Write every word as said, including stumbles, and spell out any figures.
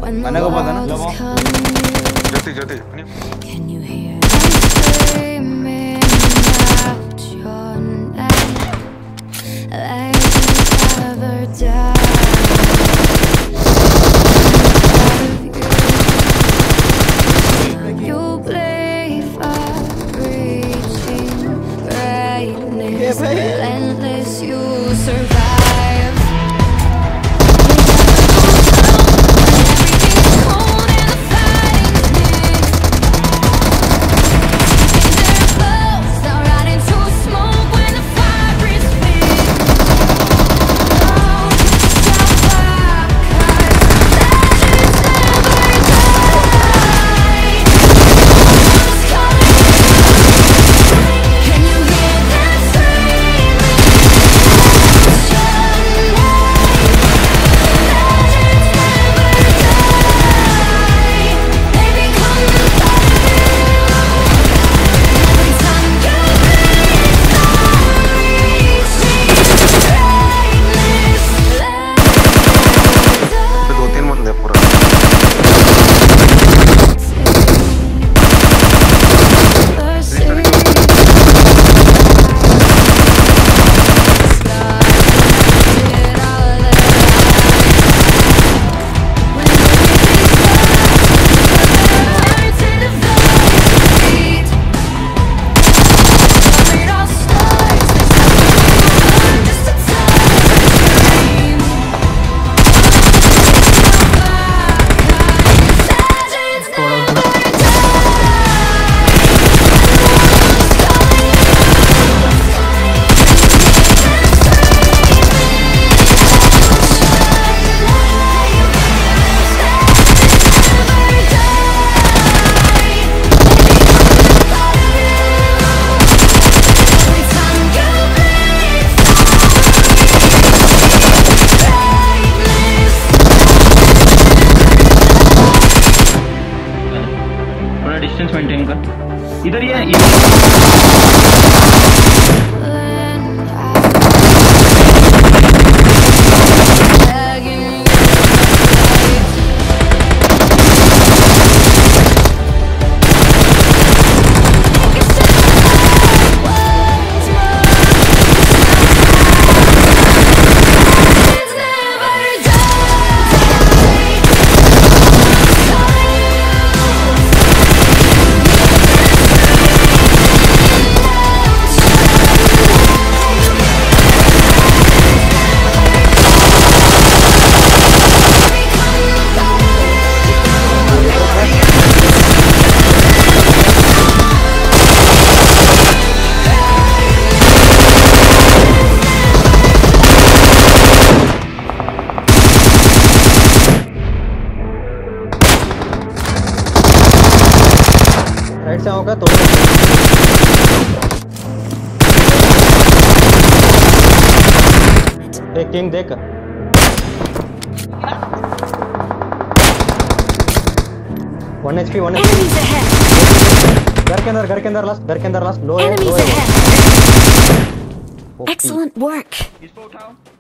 mana ko pata na jyoti jyoti Can you hear me screaming out your name like you never died? You play for reaching greatness, relentless, you survive. Distance maintain कर इधर ही है right से होगा तो एक king देख one HP one HP घर के अंदर घर के अंदर लास्ट घर के अंदर लास्ट लो है लो है Excellent work.